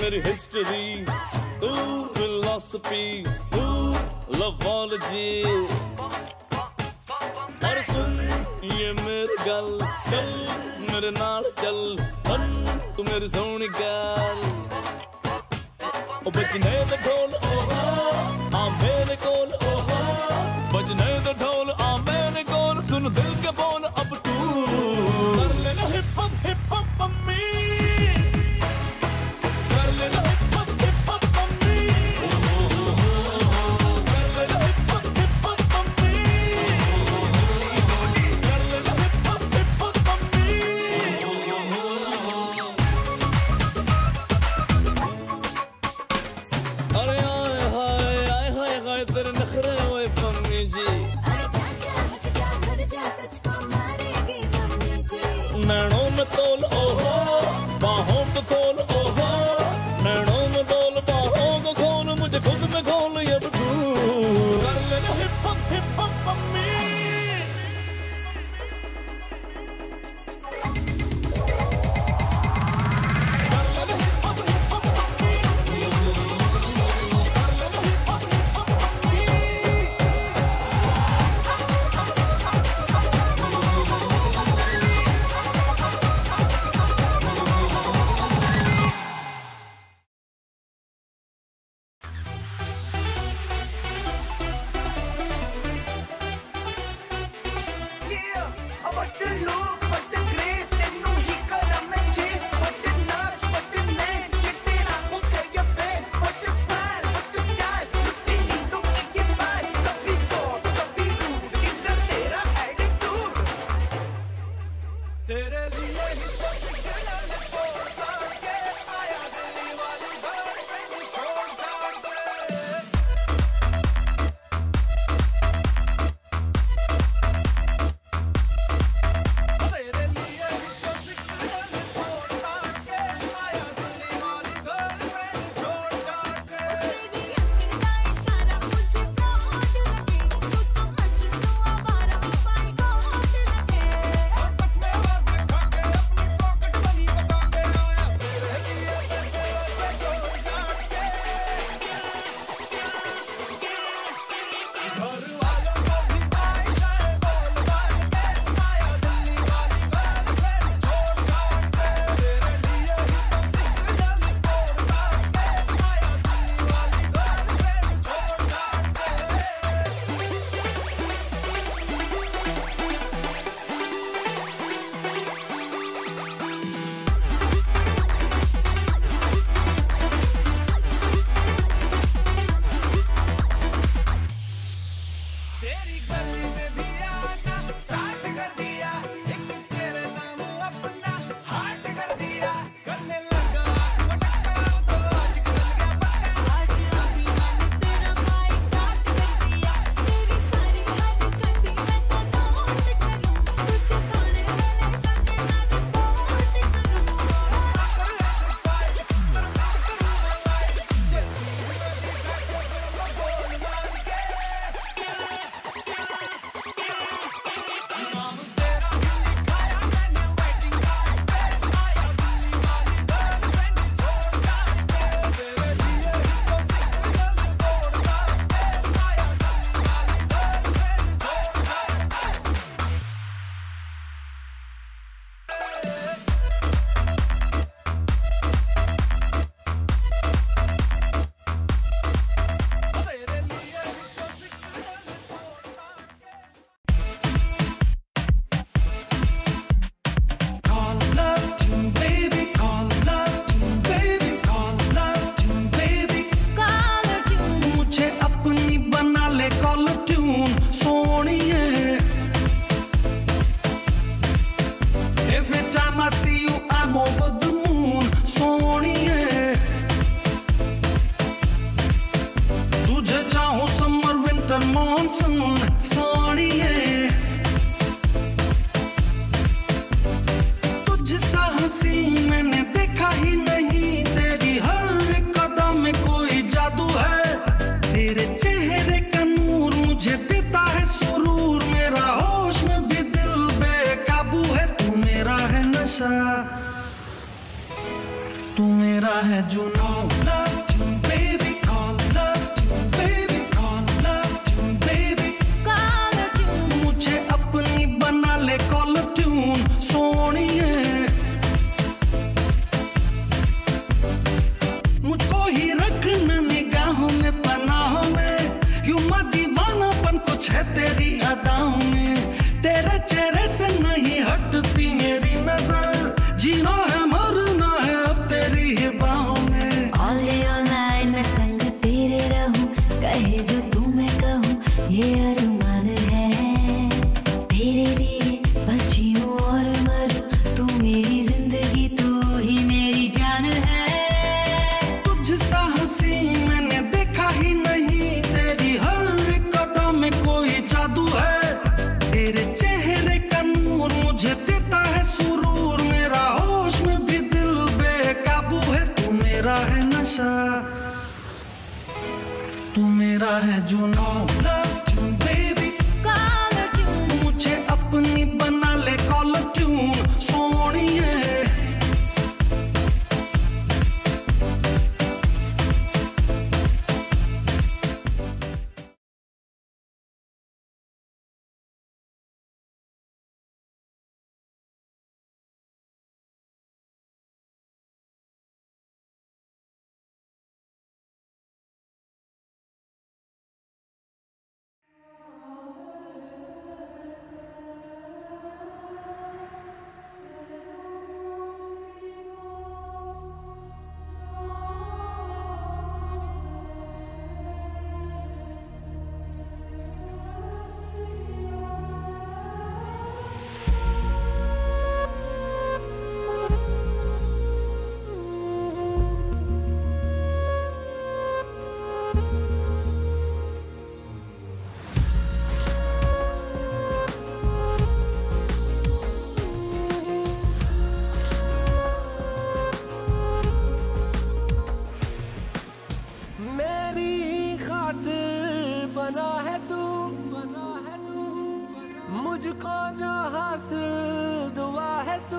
मेरी हिस्ट्री, तू फिलॉसफी, तू लवोलॉजी। और सुन ये मेरी गल, चल मेरे नाल चल, बन तू मेरी सोहनी गल। ओ बजने दे ढोल ओहो आ मेरे कोल, ओहो बजने दे ढोल आ मेरे कोल। सुन दिल के बोल अब तू कर लेना हिप हॉप मम्मी, कर लेना हिप हॉप मम्मी, कर लेना हिप हॉप मम्मी, कर लेना हिप हॉप मम्मी। अरे आए हाय हाय तेरे नखरे हुए मम्मी जी। अरे चाचा हट जा घर जा, तुझको मारेगी मम्मी जी। नैनों में तोल ओहो बाहों को खोल, ओहो नैनों में तोल बाहों को खोल, मुझे खुद में खोल ये तू। कर लेना हिप हॉप मम्मी। तू मेरा है जुनून। ये अरमान है तेरे लिए बस जीऊं और मरूं, तू मेरी जिंदगी तू ही मेरी जान है। तुझसा हंसी मैंने देखा ही नहीं, तेरी हर कदम में कोई जादू है। तेरे चेहरे का नूर मुझे देता है सुरूर, मेरा होश में भी दिल बेकाबू है। तू मेरा है नशा, तू मेरा है जुनून। लव यू बेबी, मुझे अपनी बना ले कॉलर ट्यून सोनिए। बना है तू, मुझको जो हासिल दुआ है तू,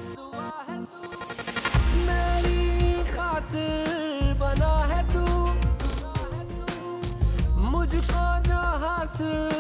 मेरी खातिर बना है तू, मुझको जो हासिल